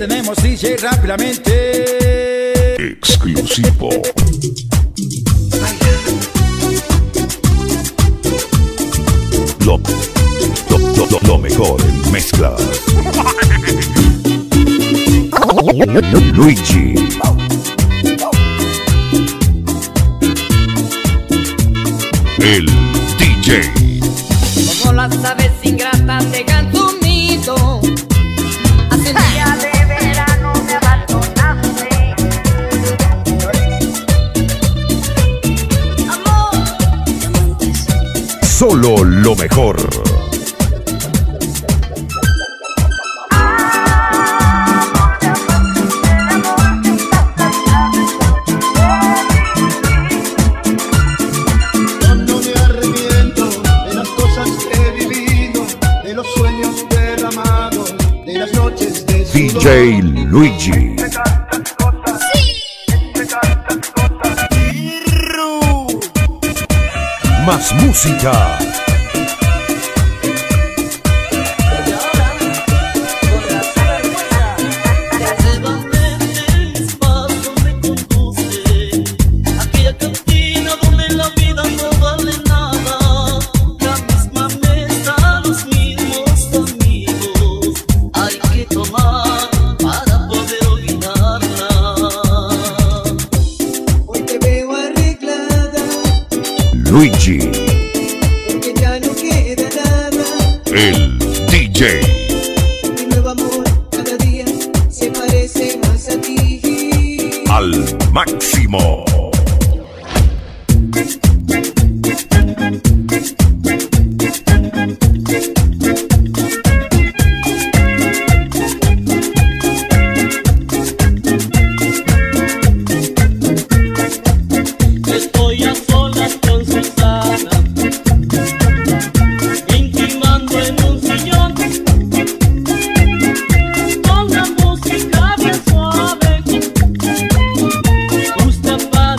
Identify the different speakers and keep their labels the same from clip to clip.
Speaker 1: tenemos DJ rápidamente.
Speaker 2: Exclusivo. Lo mejor en mezclas. Luigi. El DJ.
Speaker 3: Como las aves ingratas llegan tu nido. Hace un día de verano me abandonaste. Amor.
Speaker 2: Solo lo mejor. DJ Luigi. Más música. Luigi.
Speaker 4: Porque ya no queda nada.
Speaker 2: El DJ.
Speaker 4: Mi nuevo amor cada día se parece más a ti.
Speaker 2: Al máximo.
Speaker 5: Con la música bien suave, usted va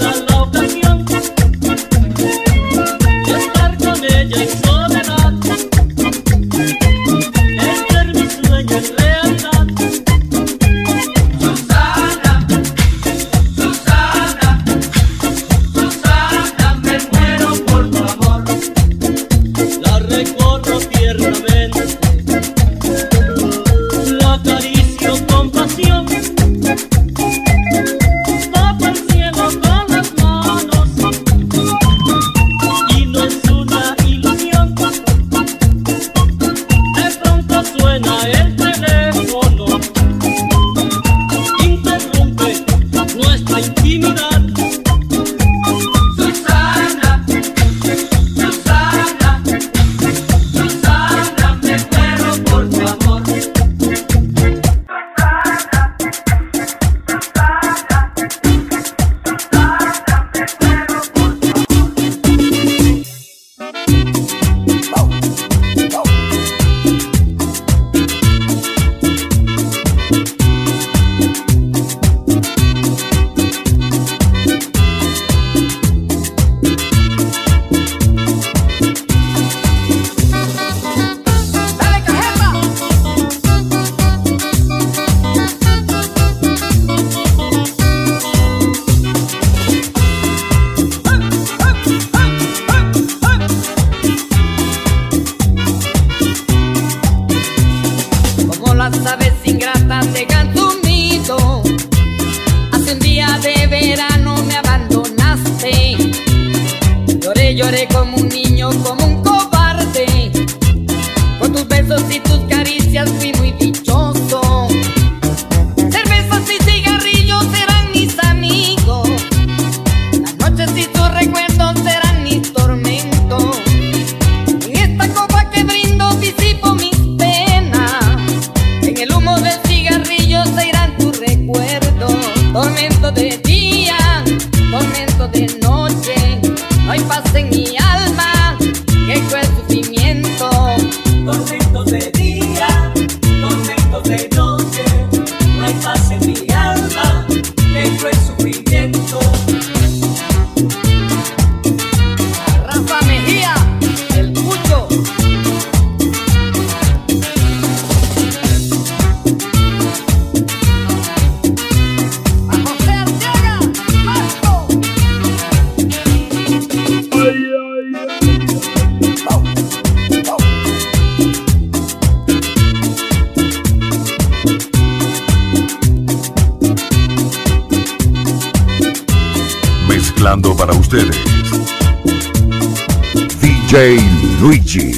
Speaker 2: DJ Luigi.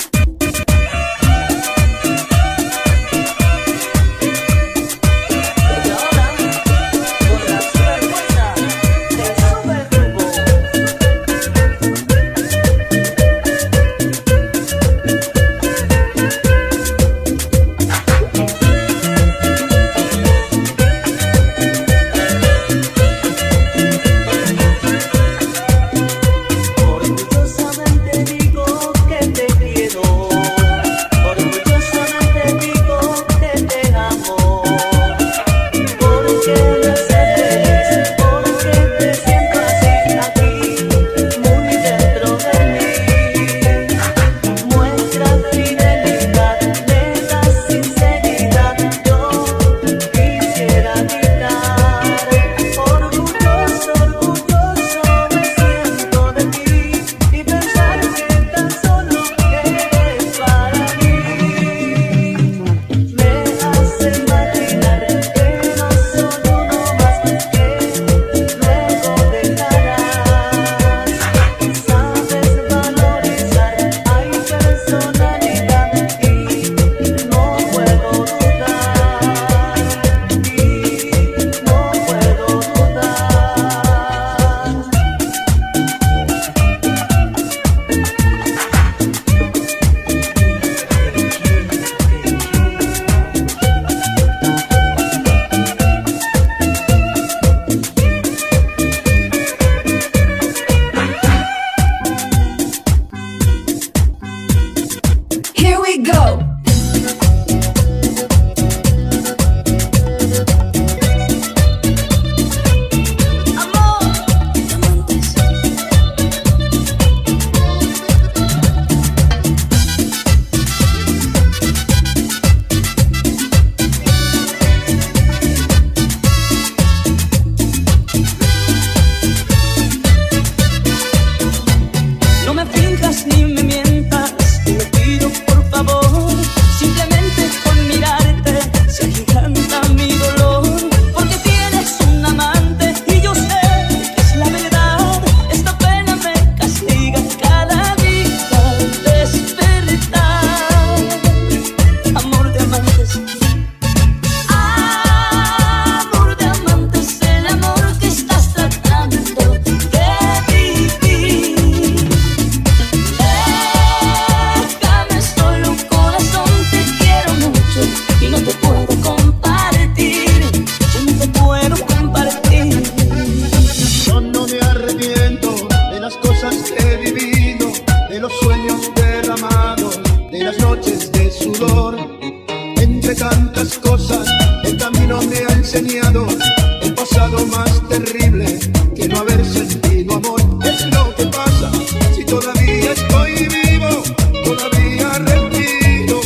Speaker 1: El pasado más terrible que no haber sentido amor. Es lo que pasa si todavía estoy vivo, todavía respiro.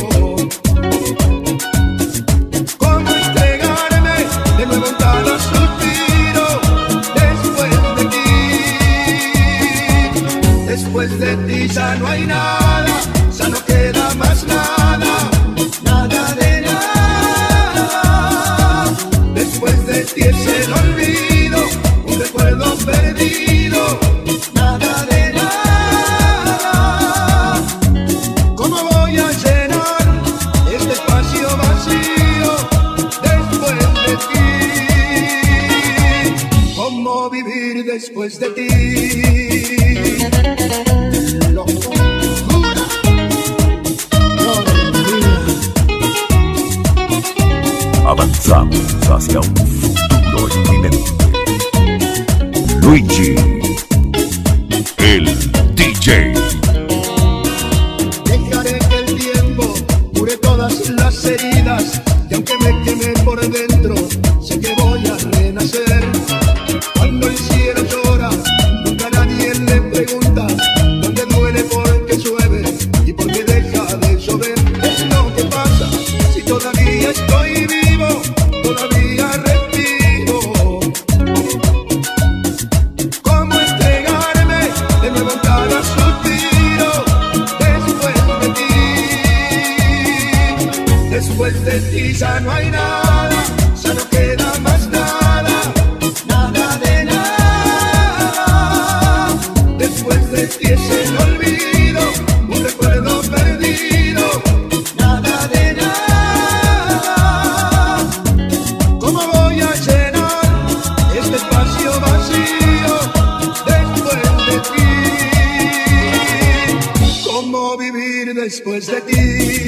Speaker 1: ¿Cómo entregarme de nuevo en cada suspiro? Después de ti ya no hay nada, ya no queda más nada, nada de nada. Después de ti es el olvido, un recuerdo perdido, nada de nada. ¿Cómo voy a llenar este espacio vacío después de ti? ¿Cómo vivir después de ti?
Speaker 2: Avanzamos hacia un futuro inminente. Luigi, el DJ.
Speaker 1: Dejaré que el tiempo cure todas las heridas, y aunque me queme por dentro, sé que voy a renacer. Cuando el cielo llora, nunca nadie le pregunta dónde duele porque llueve y porque deja de llover. Es lo que pasa si todavía estoy vivo, todavía respiro. ¿Cómo entregarme de nuevo en cada suspiro después de ti? Después de ti ya no hay nada, ya no queda más nada, nada de nada. Después de ti es el olvido, vivir después de ti.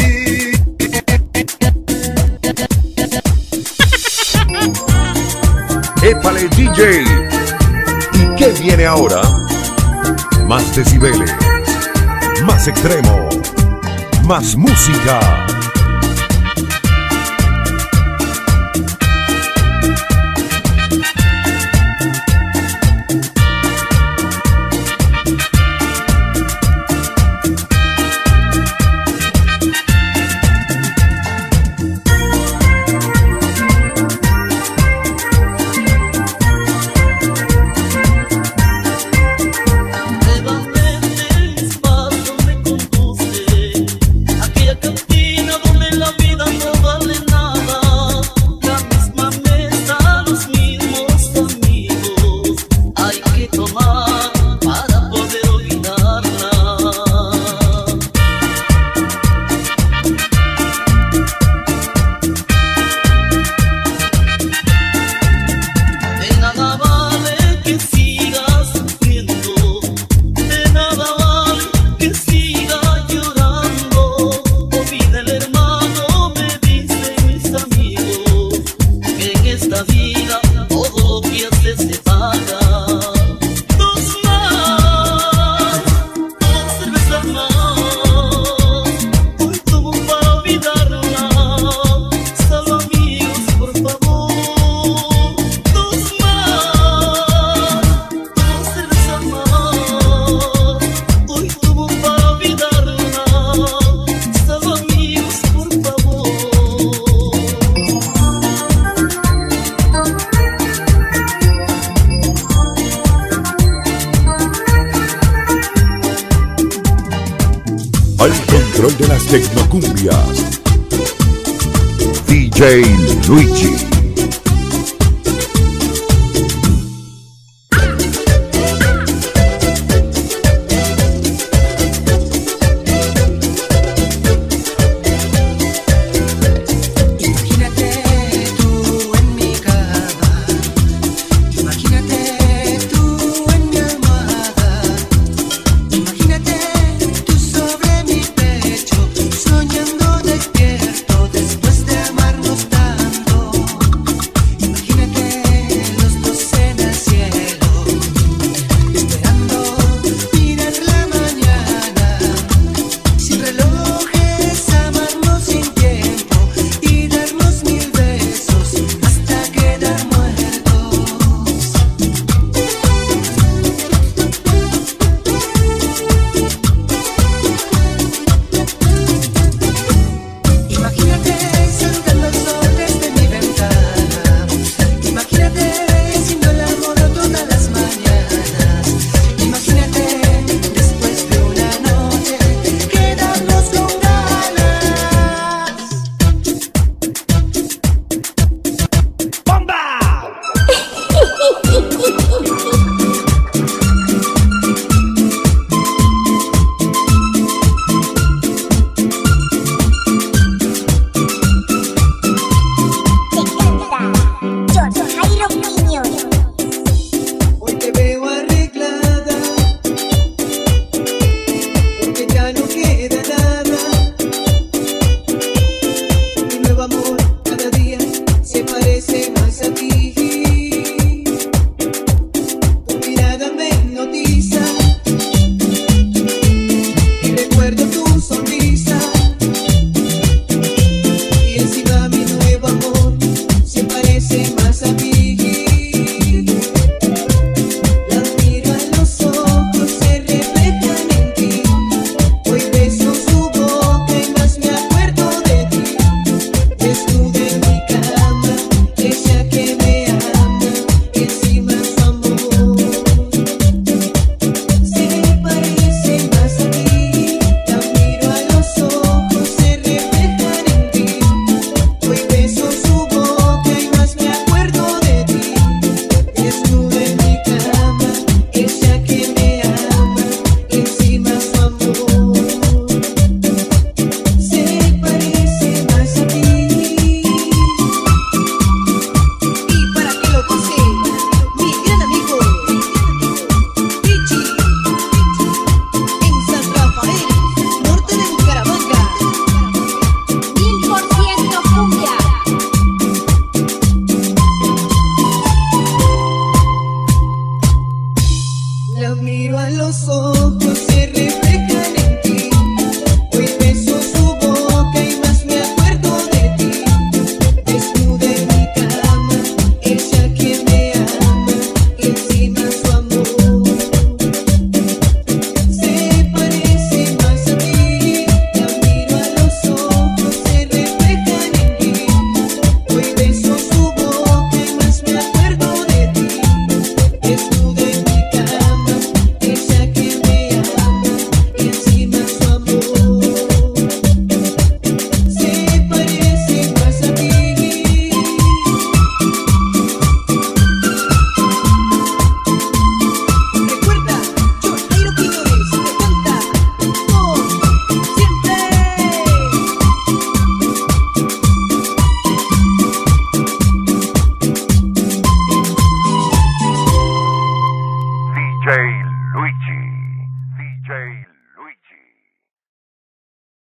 Speaker 2: ¡Épale, DJ! ¿Y qué viene ahora? Más decibeles, más extremo, más música. Al control de las tecnocumbias, DJ Luigi.
Speaker 4: Recuerdo tu sonrisa.